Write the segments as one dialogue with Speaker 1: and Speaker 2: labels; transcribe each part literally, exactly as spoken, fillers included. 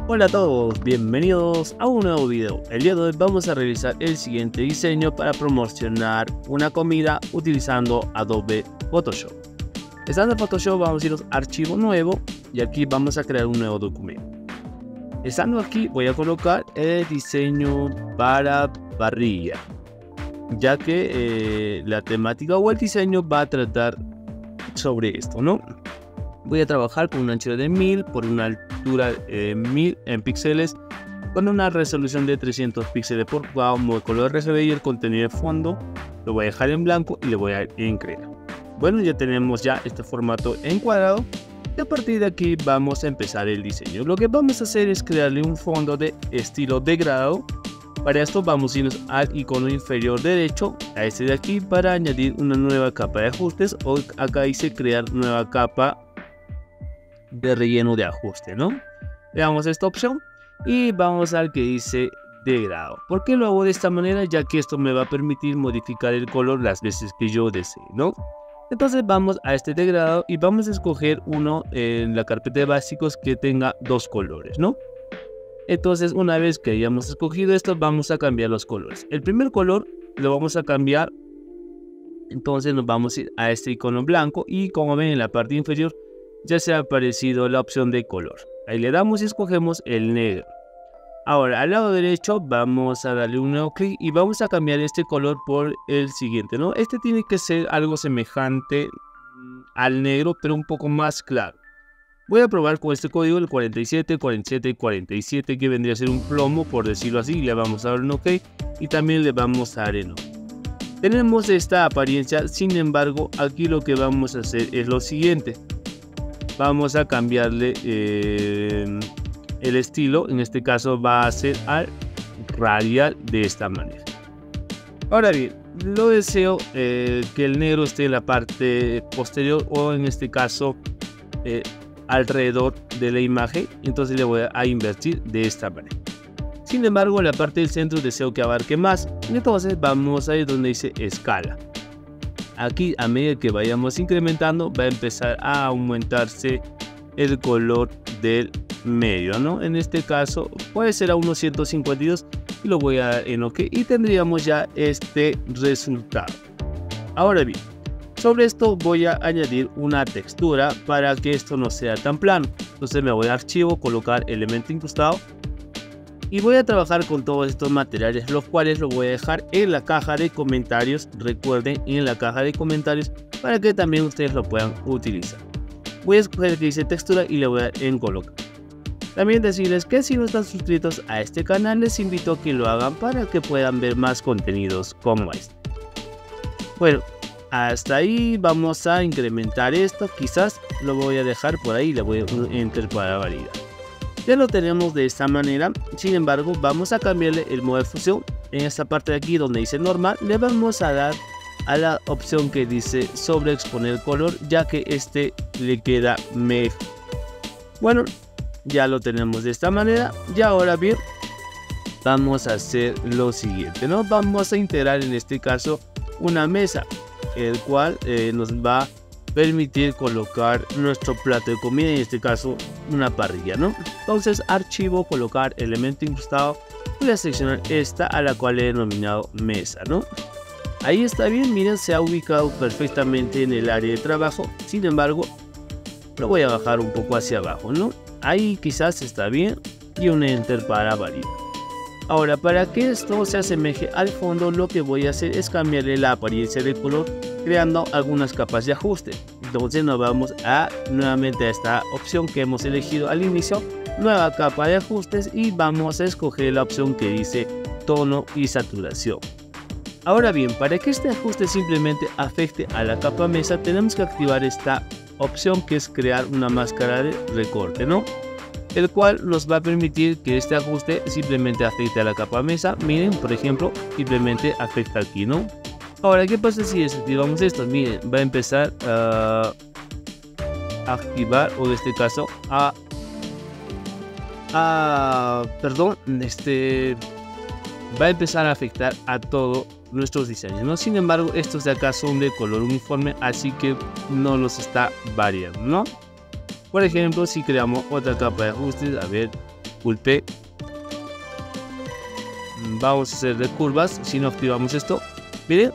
Speaker 1: Hola a todos, bienvenidos a un nuevo video. El día de hoy vamos a realizar el siguiente diseño para promocionar una comida utilizando Adobe Photoshop. Estando en Photoshop vamos a ir a archivo nuevo y aquí vamos a crear un nuevo documento. Estando aquí voy a colocar el diseño para parrilla, ya que eh, la temática o el diseño va a tratar sobre esto, ¿no? Voy a trabajar con una anchura de mil por una altura de mil en píxeles con una resolución de trescientos píxeles por cada color R G B y el contenido de fondo lo voy a dejar en blanco y le voy a incrementar. Bueno, ya tenemos ya este formato encuadrado y a partir de aquí vamos a empezar el diseño. Lo que vamos a hacer es crearle un fondo de estilo degradado. Para esto vamos a irnos al icono inferior derecho, a este de aquí, para añadir una nueva capa de ajustes, o acá dice crear nueva capa de relleno de ajuste, ¿no? Le damos esta opción y vamos al que dice degradado. ¿Por qué lo hago de esta manera? Ya que esto me va a permitir modificar el color las veces que yo desee, ¿no? Entonces vamos a este degradado y vamos a escoger uno en la carpeta de básicos que tenga dos colores, ¿no? Entonces una vez que hayamos escogido esto, vamos a cambiar los colores. El primer color lo vamos a cambiar, entonces nos vamos a ir a este icono blanco y como ven en la parte inferior ya se ha aparecido la opción de color. Ahí le damos y escogemos el negro. Ahora al lado derecho vamos a darle un nuevo clic y vamos a cambiar este color por el siguiente, ¿no? Este tiene que ser algo semejante al negro pero un poco más claro. Voy a probar con este código, el cuarenta y siete, cuarenta y siete, cuarenta y siete, que vendría a ser un plomo, por decirlo así. Le vamos a dar un OK y también le vamos a dar en OK. Tenemos esta apariencia, sin embargo aquí lo que vamos a hacer es lo siguiente. Vamos a cambiarle eh, el estilo, en este caso va a ser al radial de esta manera. Ahora bien, lo deseo eh, que el negro esté en la parte posterior o en este caso eh, alrededor de la imagen, entonces le voy a invertir de esta manera. Sin embargo, en la parte del centro deseo que abarque más, entonces vamos a ir donde dice escala. Aquí a medida que vayamos incrementando va a empezar a aumentarse el color del medio, ¿no? En este caso puede ser a unos ciento cincuenta y dos y lo voy a dar en OK y tendríamos ya este resultado. Ahora bien, sobre esto voy a añadir una textura para que esto no sea tan plano. Entonces me voy a archivo, colocar elemento incrustado y voy a trabajar con todos estos materiales, los cuales lo voy a dejar en la caja de comentarios. Recuerden, en la caja de comentarios para que también ustedes lo puedan utilizar. Voy a escoger el que dice textura y le voy a dar en colocar. También decirles que si no están suscritos a este canal, les invito a que lo hagan para que puedan ver más contenidos como este. Bueno, hasta ahí vamos a incrementar esto. Quizás lo voy a dejar por ahí, le voy a enter para validar. Ya lo tenemos de esta manera. Sin embargo, vamos a cambiarle el modo de fusión. En esta parte de aquí donde dice normal, le vamos a dar a la opción que dice sobreexponer color, ya que este le queda mejor. Bueno, ya lo tenemos de esta manera. Y ahora bien, vamos a hacer lo siguiente, ¿no? Vamos a integrar en este caso una mesa, el cual eh, nos va a permitir colocar nuestro plato de comida, en este caso una parrilla, ¿no? Entonces archivo, colocar elemento incrustado, voy a seleccionar esta a la cual he denominado mesa, ¿no? Ahí está bien, miren, se ha ubicado perfectamente en el área de trabajo. Sin embargo, lo voy a bajar un poco hacia abajo, ¿no? Ahí quizás está bien y un enter para validar. Ahora, para que esto se asemeje al fondo, lo que voy a hacer es cambiarle la apariencia del color creando algunas capas de ajuste. Entonces nos vamos a nuevamente a esta opción que hemos elegido al inicio, nueva capa de ajustes, y vamos a escoger la opción que dice tono y saturación. Ahora bien, para que este ajuste simplemente afecte a la capa mesa, tenemos que activar esta opción que es crear una máscara de recorte, ¿no? El cual nos va a permitir que este ajuste simplemente afecte a la capa mesa. Miren, por ejemplo, simplemente afecta aquí, ¿no? Ahora, ¿qué pasa si desactivamos esto? Miren, va a empezar a activar, o en este caso a, a perdón, este va a empezar a afectar a todos nuestros diseños, ¿no? Sin embargo, estos de acá son de color uniforme, así que no los está variando, ¿no? Por ejemplo, si creamos otra capa de ajustes, a ver, disculpe. Vamos a hacer de curvas. Si no activamos esto, miren,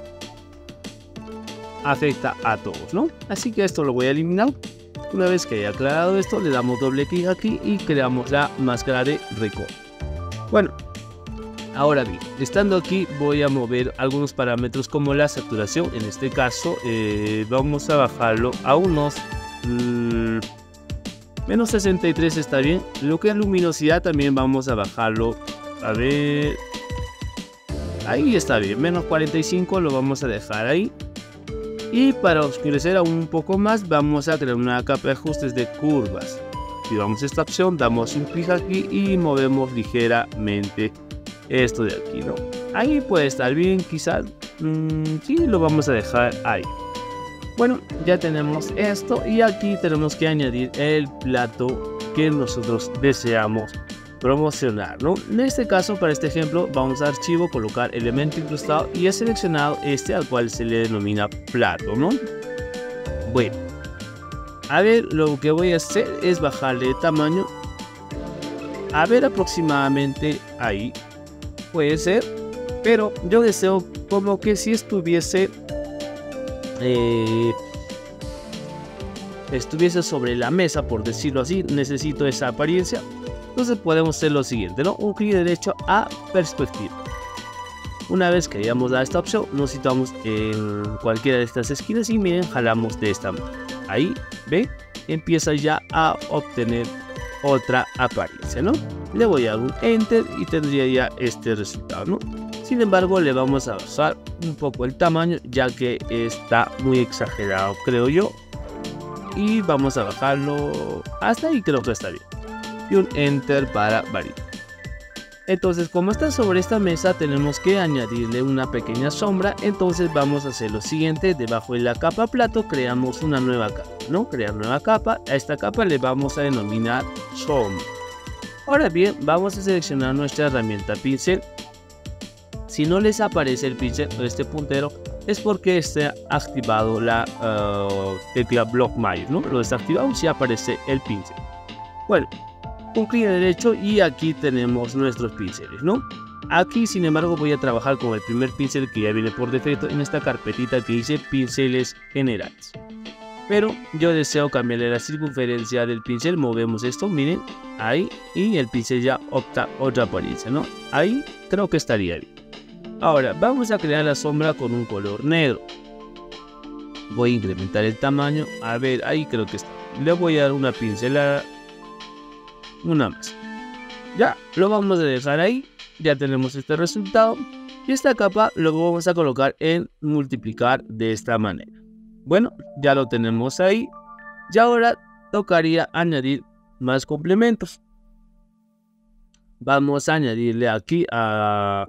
Speaker 1: afecta a todos, ¿no? Así que esto lo voy a eliminar. Una vez que haya aclarado esto, le damos doble clic aquí y creamos la máscara de recorte. Bueno, ahora bien, estando aquí voy a mover algunos parámetros como la saturación. En este caso eh, vamos a bajarlo a unos mmm, menos sesenta y tres, está bien. Lo que es luminosidad también vamos a bajarlo, a ver, ahí está bien, menos cuarenta y cinco lo vamos a dejar ahí. Y para oscurecer aún un poco más, vamos a crear una capa de ajustes de curvas. Activamos esta opción, damos un clic aquí y movemos ligeramente esto de aquí, ¿no? Ahí puede estar bien, quizás. Mmm, sí, lo vamos a dejar ahí. Bueno, ya tenemos esto y aquí tenemos que añadir el plato que nosotros deseamos promocionar, ¿no? En este caso, para este ejemplo, vamos a archivo, colocar elemento incrustado y he seleccionado este al cual se le denomina plato, ¿no? Bueno, a ver, lo que voy a hacer es bajarle de tamaño, a ver, aproximadamente ahí puede ser, pero yo deseo como que si estuviese eh, estuviese sobre la mesa, por decirlo así. Necesito esa apariencia. Entonces podemos hacer lo siguiente, ¿no? Un clic derecho a perspectiva. Una vez que hayamos dado esta opción, nos situamos en cualquiera de estas esquinas y miren, jalamos de esta manera. Ahí, ¿ve? Empieza ya a obtener otra apariencia, ¿no? Le voy a dar un enter y tendría ya este resultado, ¿no? Sin embargo, le vamos a bajar un poco el tamaño, ya que está muy exagerado, creo yo. Y vamos a bajarlo hasta ahí, creo que está bien. Y un enter para variar. Entonces, como está sobre esta mesa, tenemos que añadirle una pequeña sombra. Entonces vamos a hacer lo siguiente: debajo de la capa plato creamos una nueva capa, ¿no? Crear nueva capa. A esta capa le vamos a denominar sombra. Ahora bien, vamos a seleccionar nuestra herramienta pincel. Si no les aparece el pincel o este puntero, es porque está activado la uh, tecla block mayor, ¿no? Lo desactivamos y aparece el pincel. Bueno, un clic derecho y aquí tenemos nuestros pinceles, ¿no? Aquí, sin embargo, voy a trabajar con el primer pincel que ya viene por defecto en esta carpetita que dice pinceles generales. Pero yo deseo cambiarle la circunferencia del pincel. Movemos esto, miren, ahí, y el pincel ya opta otra apariencia, ¿no? Ahí creo que estaría bien. Ahora vamos a crear la sombra con un color negro. Voy a incrementar el tamaño. A ver, ahí creo que está. Le voy a dar una pincelada. Una más. Ya, lo vamos a dejar ahí. Ya tenemos este resultado. Y esta capa lo vamos a colocar en multiplicar de esta manera. Bueno, ya lo tenemos ahí. Y ahora tocaría añadir más complementos. Vamos a añadirle aquí a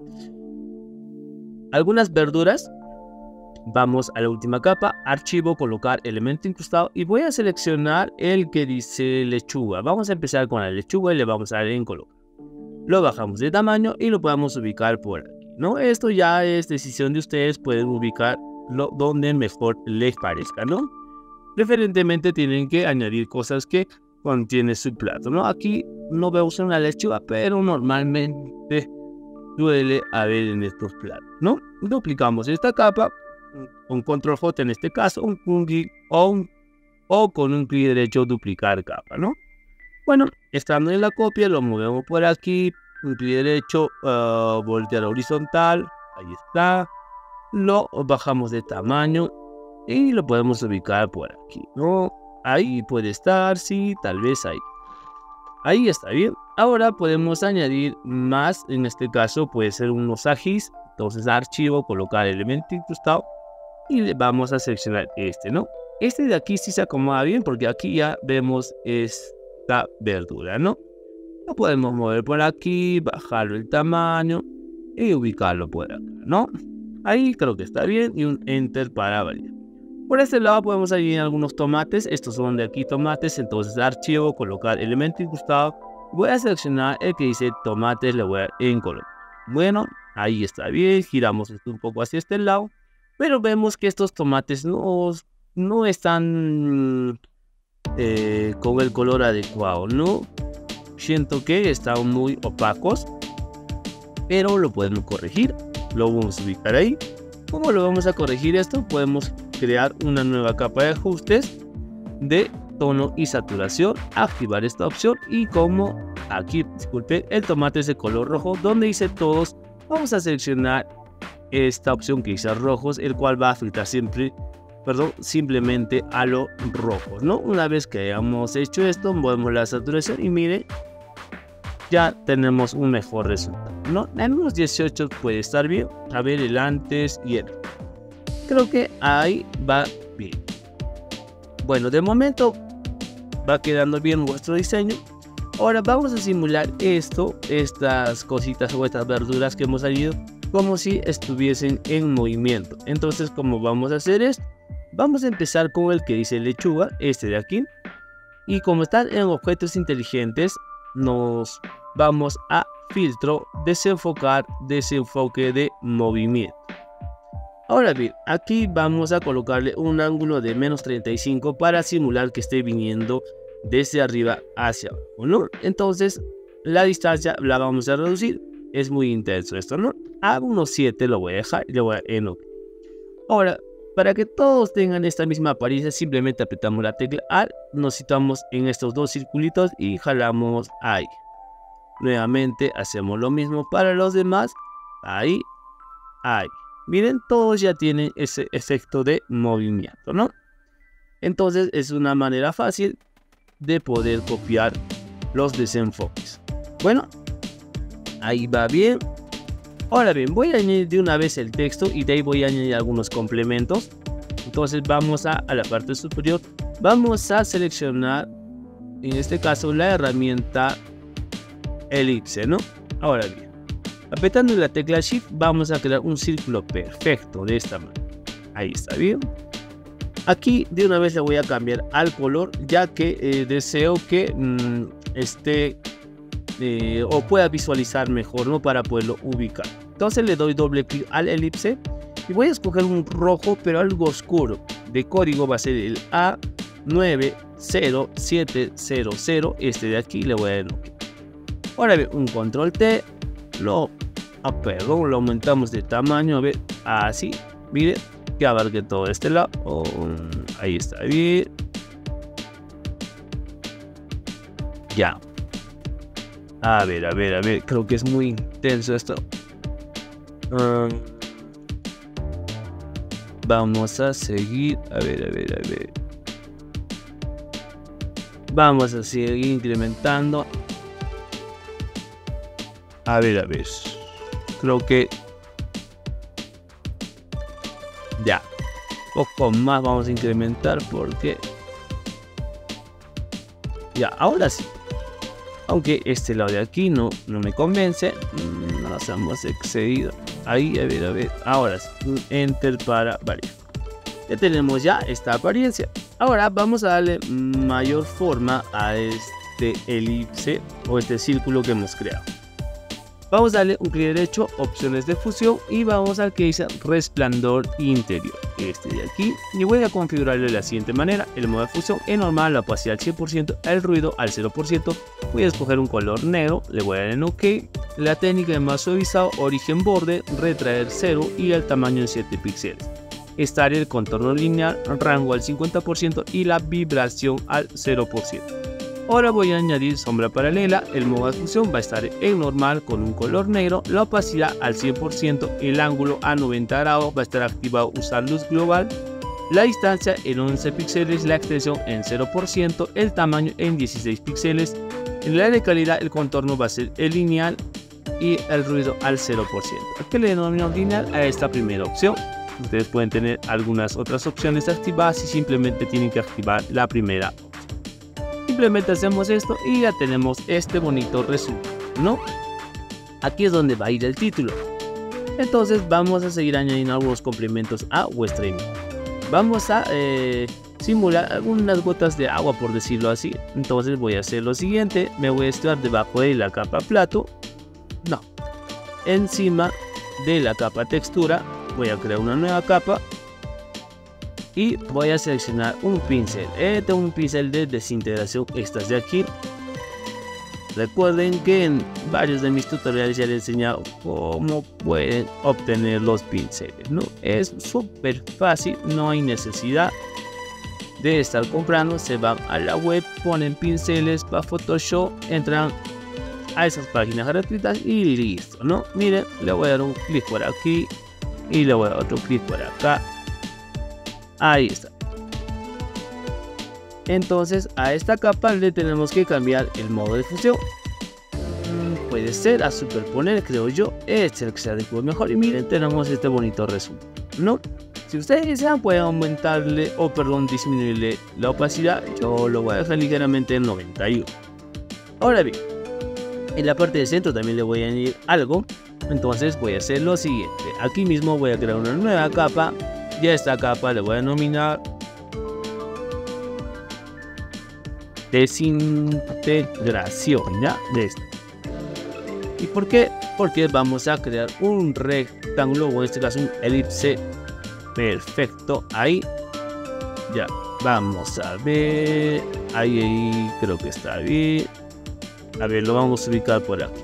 Speaker 1: algunas verduras. Vamos a la última capa, archivo, colocar elemento incrustado y voy a seleccionar el que dice lechuga. Vamos a empezar con la lechuga y le vamos a dar en color. Lo bajamos de tamaño y lo podemos ubicar por aquí, ¿no? Esto ya es decisión de ustedes, pueden ubicarlo donde mejor les parezca, ¿no? Preferentemente tienen que añadir cosas que contiene su plato, ¿no? Aquí no veo usar una lechuga, pero normalmente suele haber en estos platos, ¿no? Duplicamos esta capa con control J en este caso, un, un clic o, un, o con un clic derecho duplicar capa, ¿no? Bueno, estando en la copia, lo movemos por aquí, un clic derecho, uh, voltear horizontal, ahí está, lo bajamos de tamaño y lo podemos ubicar por aquí, ¿no? Ahí puede estar, sí, tal vez ahí. Ahí está bien. Ahora podemos añadir más, en este caso puede ser unos ajís. Entonces archivo, colocar elemento incrustado y le vamos a seleccionar este, ¿no? Este de aquí sí se acomoda bien porque aquí ya vemos esta verdura, ¿no? Lo podemos mover por aquí, bajarlo el tamaño y ubicarlo por acá, ¿no? Ahí creo que está bien y un enter para validar. Por este lado podemos añadir algunos tomates. Estos son de aquí tomates. Entonces archivo, colocar elemento incrustado. Voy a seleccionar el que dice tomates, le voy a dar en color. Bueno, ahí está bien. Giramos esto un poco hacia este lado. Pero vemos que estos tomates no, no están eh, con el color adecuado, ¿no? siento que están muy opacos, pero lo podemos corregir. Lo vamos a ubicar ahí. ¿Cómo lo vamos a corregir esto? Podemos crear una nueva capa de ajustes de tono y saturación, activar esta opción, y como aquí, disculpe, el tomate es de color rojo, donde dice todos, vamos a seleccionar esta opción que dice rojos, el cual va a filtrar siempre, perdón, simplemente a los rojos, ¿no? Una vez que hayamos hecho esto, movemos la saturación y mire, ya tenemos un mejor resultado, ¿no? En unos dieciocho puede estar bien. A ver el antes y el. Creo que ahí va bien. Bueno, de momento va quedando bien nuestro diseño. Ahora vamos a simular esto, estas cositas o estas verduras que hemos salido, como si estuviesen en movimiento. Entonces, ¿cómo vamos a hacer esto? Vamos a empezar con el que dice lechuga, este de aquí. Y como están en objetos inteligentes, nos vamos a filtro, desenfocar, desenfoque de movimiento. Ahora bien, aquí vamos a colocarle un ángulo de menos treinta y cinco para simular que esté viniendo desde arriba hacia abajo, ¿no? Entonces la distancia la vamos a reducir. Es muy intenso esto, ¿no? A unos siete lo voy a dejar y le voy a en OK. Ahora, para que todos tengan esta misma apariencia, simplemente apretamos la tecla Alt, nos situamos en estos dos circulitos y jalamos ahí. Nuevamente hacemos lo mismo para los demás. Ahí, ahí. Miren, todos ya tienen ese efecto de movimiento, ¿no? Entonces es una manera fácil de poder copiar los desenfoques. Bueno, ahí va bien. Ahora bien, voy a añadir de una vez el texto y de ahí voy a añadir algunos complementos. Entonces vamos a, a la parte superior. Vamos a seleccionar, en este caso, la herramienta elipse, ¿no? Ahora bien, apretando la tecla Shift vamos a crear un círculo perfecto de esta manera. Ahí está bien. Aquí de una vez le voy a cambiar al color, ya que eh, deseo que mmm, esté eh, o pueda visualizar mejor, ¿no? Para poderlo ubicar. Entonces le doy doble clic al elipse y voy a escoger un rojo, pero algo oscuro. De código va a ser el A nueve cero siete cero cero. Este de aquí le voy a dar OK. Ahora bien, un control T, lo, ah, perdón, lo aumentamos de tamaño, a ver, así, mire, que abarque todo este lado. Oh, ahí está bien. Ya. A ver, a ver, a ver, creo que es muy intenso esto. Um, vamos a seguir, a ver, a ver, a ver. Vamos a seguir incrementando. A ver, a ver. Creo que ya. Poco más vamos a incrementar porque ya, ahora sí. Aunque este lado de aquí no, no me convence. Nos hemos excedido. Ahí, a ver, a ver. Ahora sí. Enter para variar. Ya tenemos ya esta apariencia. Ahora vamos a darle mayor forma a este elipse o este círculo que hemos creado. Vamos a darle un clic derecho, opciones de fusión, y vamos al que dice resplandor interior, este de aquí, y voy a configurarlo de la siguiente manera: el modo de fusión en normal, la opacidad al cien por ciento, el ruido al cero por ciento, voy a escoger un color negro, le voy a dar en OK, la técnica de más suavizado, origen borde, retraer cero y el tamaño en siete píxeles, estar el contorno lineal, rango al cincuenta por ciento y la vibración al cero por ciento. Ahora voy a añadir sombra paralela. El modo de fusión va a estar en normal con un color negro, la opacidad al cien por ciento, el ángulo a noventa grados, va a estar activado usar luz global, la distancia en once píxeles, la extensión en cero por ciento, el tamaño en dieciséis píxeles, en la de calidad el contorno va a ser el lineal y el ruido al cero por ciento. Aquí le denominamos lineal a esta primera opción. Ustedes pueden tener algunas otras opciones activadas y simplemente tienen que activar la primera opción. Simplemente hacemos esto y ya tenemos este bonito resultado, ¿no? Aquí es donde va a ir el título. Entonces vamos a seguir añadiendo algunos complementos a vuestra imagen. Vamos a eh, simular algunas gotas de agua, por decirlo así. Entonces voy a hacer lo siguiente: me voy a situar debajo de la capa plato, no, encima de la capa textura. Voy a crear una nueva capa y voy a seleccionar un pincel. Eh, tengo un pincel de desintegración, estas de aquí. Recuerden que en varios de mis tutoriales ya les he enseñado cómo pueden obtener los pinceles, ¿no? Es súper fácil, no hay necesidad de estar comprando. Se van a la web, ponen pinceles para Photoshop, entran a esas páginas gratuitas y listo, ¿no? Miren, le voy a dar un clic por aquí y le voy a dar otro clic por acá. Ahí está. Entonces a esta capa le tenemos que cambiar el modo de fusión. Mm, puede ser a superponer, creo yo. Este es el que se adecua mejor. Y miren, tenemos este bonito resultado, ¿no? Si ustedes desean, pueden aumentarle o perdón, disminuirle la opacidad. Yo lo voy a dejar ligeramente en noventa y uno. Ahora bien, en la parte de centro también le voy a añadir algo. Entonces voy a hacer lo siguiente. Aquí mismo voy a crear una nueva capa. Y a esta capa le voy a denominar desintegración, ¿ya? De esto. ¿Y por qué? Porque vamos a crear un rectángulo, o en este caso un elipse. Perfecto, ahí. Ya, vamos a ver. Ahí, ahí, creo que está bien. A ver, lo vamos a ubicar por aquí.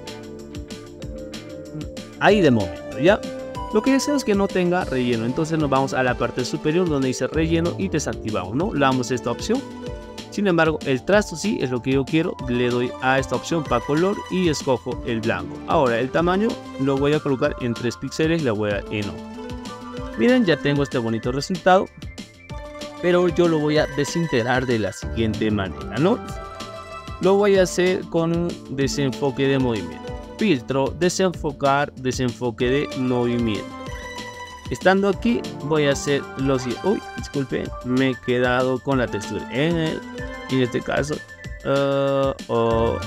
Speaker 1: Ahí de momento, ¿ya? Lo que deseo es que no tenga relleno. Entonces nos vamos a la parte superior donde dice relleno y desactivamos, ¿no? Le damos esta opción. Sin embargo, el trazo sí es lo que yo quiero. Le doy a esta opción para color y escojo el blanco. Ahora el tamaño lo voy a colocar en tres píxeles. Le voy a en uno. Miren, ya tengo este bonito resultado. Pero yo lo voy a desintegrar de la siguiente manera, ¿no? Lo voy a hacer con un desenfoque de movimiento. Filtro, desenfocar, desenfoque de movimiento. Estando aquí voy a hacer lo siguiente. Uy, disculpe, me he quedado con la textura en el, en este caso. Uh, oh.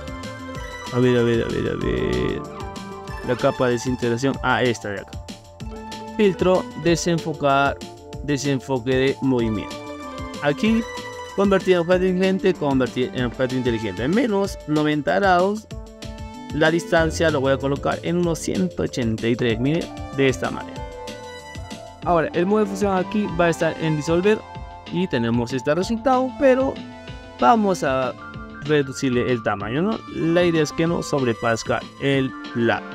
Speaker 1: A ver, a ver, a ver, a ver. La capa de desintegración. Ah, esta de acá. Filtro, desenfocar, desenfoque de movimiento. Aquí, convertir en objeto inteligente, convertir en objeto inteligente. En menos noventa grados. La distancia lo voy a colocar en unos ciento ochenta y tres, miren, de esta manera. Ahora, el modo de fusión aquí va a estar en disolver y tenemos este resultado, pero vamos a reducirle el tamaño, ¿no? La idea es que no sobrepasca el plano.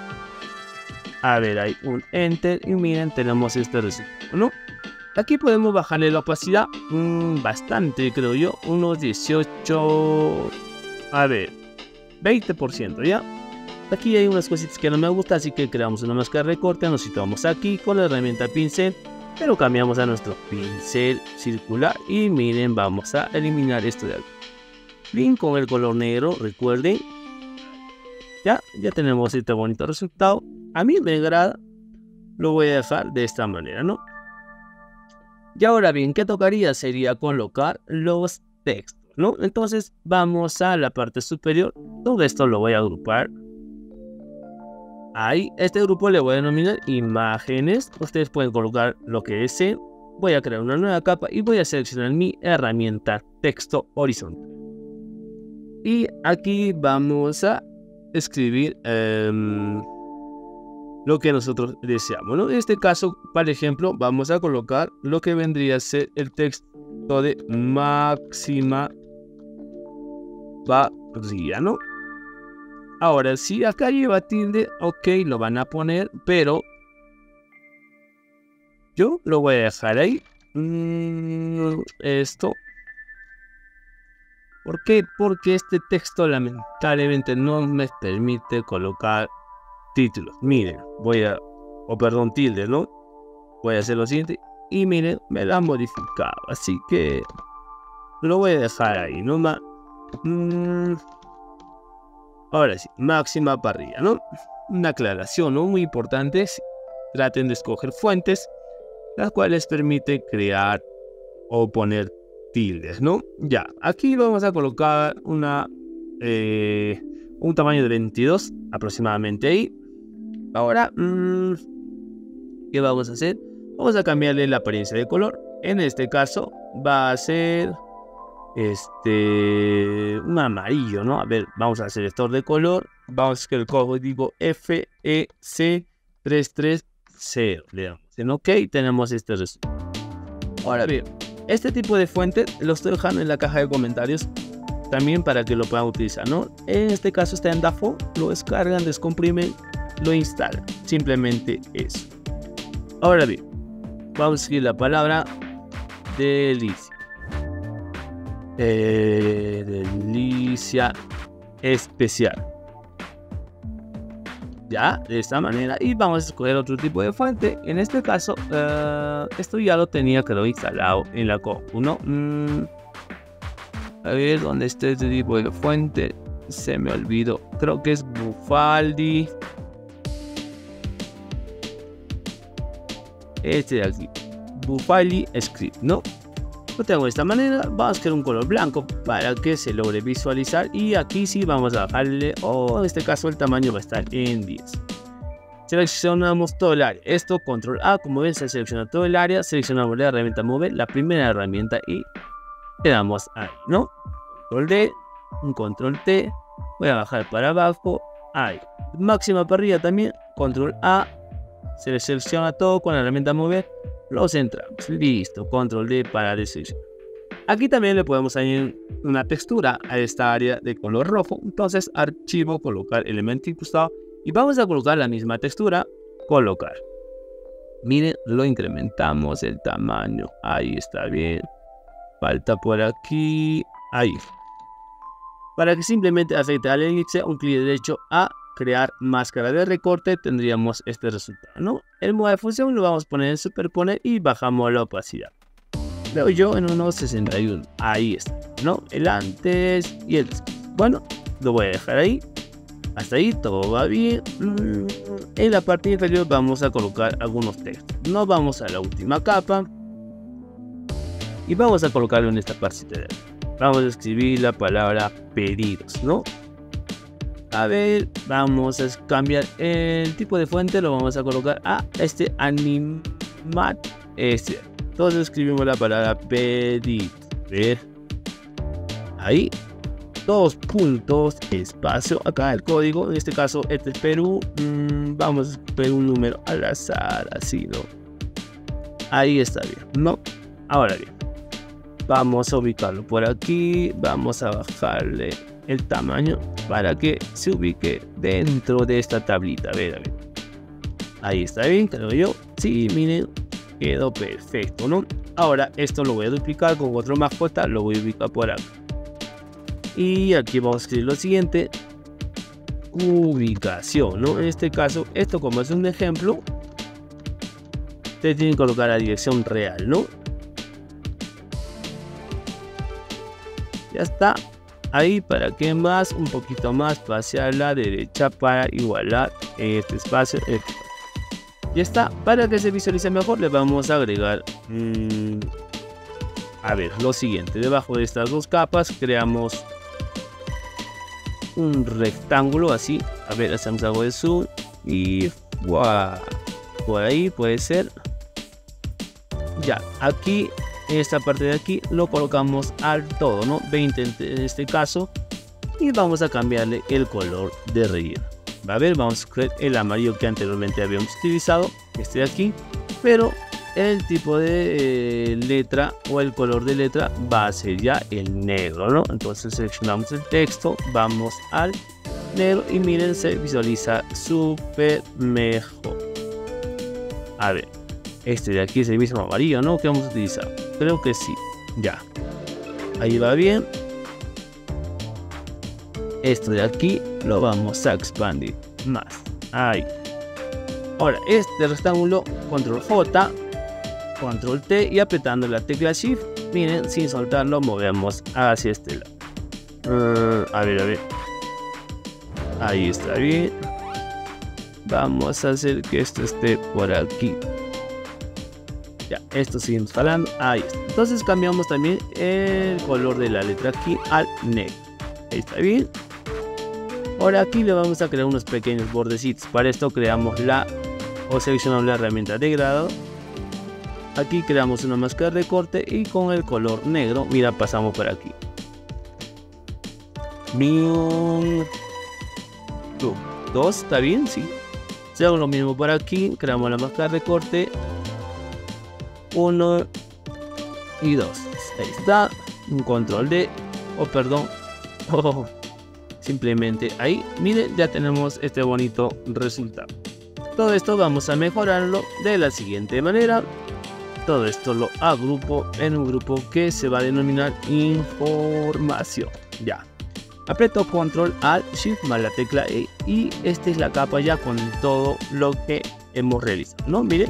Speaker 1: A ver, hay un enter y miren, tenemos este resultado, ¿no? Aquí podemos bajarle la opacidad mmm, bastante, creo yo, unos dieciocho, a ver, veinte por ciento, ¿ya? Aquí hay unas cositas que no me gustan, así que creamos una máscara de recorte. Nos situamos aquí con la herramienta pincel, pero cambiamos a nuestro pincel circular y miren, vamos a eliminar esto de aquí. Bien, con el color negro, recuerden, ya, ya tenemos este bonito resultado. A mí me agrada, lo voy a dejar de esta manera, ¿no? Y ahora bien, ¿qué tocaría? Sería colocar los textos, ¿no? Entonces vamos a la parte superior. Todo esto lo voy a agrupar. Ahí, este grupo le voy a denominar imágenes. Ustedes pueden colocar lo que deseen. Voy a crear una nueva capa y voy a seleccionar mi herramienta texto horizontal. Y aquí vamos a escribir um, lo que nosotros deseamos, ¿no? En este caso, por ejemplo, vamos a colocar lo que vendría a ser el texto de máxima barría, ¿no? Ahora, si acá lleva tilde, ok, lo van a poner, pero yo lo voy a dejar ahí. Mm, esto. ¿Por qué? Porque este texto lamentablemente no me permite colocar títulos. Miren, voy a, o oh, perdón, tilde, ¿no? Voy a hacer lo siguiente y miren, me lo han modificado, así que lo voy a dejar ahí, ¿no? Mm, ahora sí, máxima parrilla, ¿no? Una aclaración, ¿no? Muy importante. Traten de escoger fuentes las cuales permiten crear o poner tildes, ¿no? Ya, aquí vamos a colocar una eh, un tamaño de veintidós aproximadamente ahí. Ahora, mmm, ¿qué vamos a hacer? Vamos a cambiarle la apariencia de color. En este caso va a ser este un amarillo, ¿no? A ver, vamos a hacer selector de color. Vamos a escribir el código F E C tres tres cero. Le damos en OK, tenemos este resultado. Ahora bien, este tipo de fuente lo estoy dejando en la caja de comentarios también para que lo puedan utilizar, ¿no? En este caso está en DAFO, lo descargan, descomprimen, lo instalan, simplemente eso. Ahora bien, vamos a escribir la palabra delicia. Eh, delicia especial. Ya, de esta manera. Y vamos a escoger otro tipo de fuente. En este caso, uh, esto ya lo tenía que lo instalado en la compu, ¿no? Mm, a ver, ¿dónde está este tipo de fuente? Se me olvidó. Creo que es Bufaldi. Este de aquí. Bufaldi Script, ¿no? Lo tengo de esta manera. Vamos a crear un color blanco para que se logre visualizar. Y aquí sí vamos a bajarle, o oh, en este caso el tamaño va a estar en diez. Seleccionamos todo el área. Esto, control A, como ven, se selecciona todo el área. Seleccionamos la herramienta mover, la primera herramienta, y le damos ahí, ¿no? Control D, un control T. Voy a bajar para abajo. Ahí. Máxima para arriba también. Control A. Se le selecciona todo con la herramienta mover. Lo centramos. Listo. Control D para deseleccionar. Aquí también le podemos añadir una textura a esta área de color rojo. Entonces, archivo, colocar elemento incrustado. Y vamos a colocar la misma textura. Colocar. Miren, lo incrementamos el tamaño. Ahí está bien. Falta por aquí. Ahí. Para que simplemente afecte al elipse, un clic derecho a crear máscara de recorte, tendríamos este resultado, ¿no? El modo de función lo vamos a poner en superponer y bajamos la opacidad. Veo yo en unos sesenta y uno. Ahí está, ¿no? El antes y el después. Bueno, lo voy a dejar ahí. Hasta ahí todo va bien. En la parte inferior vamos a colocar algunos textos. Nos vamos a la última capa. Y vamos a colocarlo en esta parte de ahí. Vamos a escribir la palabra pedidos, ¿no? A ver, vamos a cambiar el tipo de fuente. Lo vamos a colocar a este animat. Este. Entonces escribimos la palabra pedidos. Ver. Ahí. Dos puntos, espacio. Acá el código. En este caso, este es Perú. Mm, vamos a escoger un número al azar. Así, ¿no? Ahí está bien, ¿no? Ahora bien. Vamos a ubicarlo por aquí. Vamos a bajarle el tamaño para que se ubique dentro de esta tablita. A ver, a ver. Ahí está bien, creo yo. Sí, miren, quedó perfecto, ¿no? Ahora esto lo voy a duplicar con otro mascota. Lo voy a ubicar por acá. Y aquí vamos a escribir lo siguiente. Ubicación, ¿no? En este caso, esto como es un ejemplo, ustedes tienen que colocar la dirección real, ¿no? Ya está. Ahí, para que más, un poquito más hacia la derecha para igualar este espacio. Este espacio. Ya está. Para que se visualice mejor, le vamos a agregar mmm, a ver, lo siguiente. Debajo de estas dos capas creamos un rectángulo así. A ver, hacemos algo de zoom y wow, por ahí puede ser. Ya, aquí en esta parte de aquí lo colocamos al todo, ¿no? veinte en este caso. Y vamos a cambiarle el color de relleno. A ver, vamos a escoger el amarillo que anteriormente habíamos utilizado, este de aquí. Pero el tipo de eh, letra o el color de letra va a ser ya el negro, ¿no? Entonces seleccionamos el texto, vamos al negro y miren, se visualiza súper mejor. A ver, este de aquí es el mismo amarillo, ¿no? Que vamos a utilizar. Creo que sí. Ya. Ahí va bien. Esto de aquí lo vamos a expandir más. Ahí. Ahora, este rectángulo, control J, control T y apretando la tecla Shift, miren, sin soltarlo, movemos hacia este lado. Uh, a ver, a ver. Ahí está bien. Vamos a hacer que esto esté por aquí. Ya, esto sigue instalando. Ahí está. Entonces cambiamos también el color de la letra aquí al negro. Ahí está bien. Ahora aquí le vamos a crear unos pequeños bordecitos. Para esto creamos la o seleccionamos la herramienta de grado. Aquí creamos una máscara de recorte y con el color negro, mira, pasamos por aquí. Dos, ¿está bien? Sí. Hacemos lo mismo por aquí. Creamos la máscara de recorte. Uno y dos. Ahí está. Un control D. O oh, perdón. Oh, simplemente ahí, miren, ya tenemos este bonito resultado. Todo esto vamos a mejorarlo de la siguiente manera. Todo esto lo agrupo en un grupo que se va a denominar información. Ya. Aprieto control alt shift más la tecla E y esta es la capa ya con todo lo que hemos realizado, ¿no? Miren.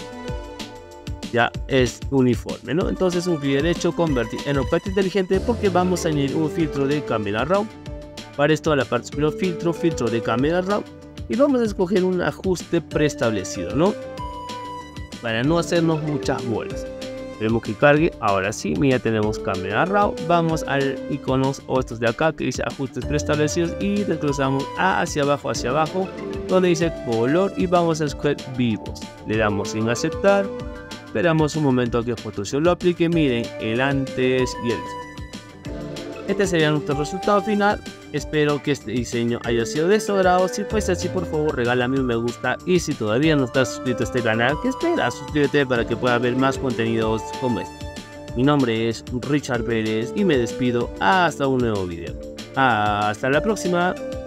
Speaker 1: Ya es uniforme, ¿no? Entonces un clic derecho, convertir en objeto inteligente porque vamos a añadir un filtro de cámara raw. Para esto a la parte superior filtro, filtro de cámara raw y vamos a escoger un ajuste preestablecido, ¿no? Para no hacernos muchas bolas. Queremos que cargue, ahora sí, mira, tenemos cámara raw, vamos al iconos o estos de acá que dice ajustes preestablecidos y desglosamos hacia abajo, hacia abajo, donde dice color y vamos a escoger vivos. Le damos en aceptar. Esperamos un momento a que Photoshop lo aplique, miren el antes y el después. Este sería nuestro resultado final. Espero que este diseño haya sido de su agrado. Si fuese así, por favor regálame un me gusta. Y si todavía no estás suscrito a este canal, ¿qué esperas? Suscríbete para que puedas ver más contenidos como este. Mi nombre es Richard Pérez y me despido hasta un nuevo video. Hasta la próxima.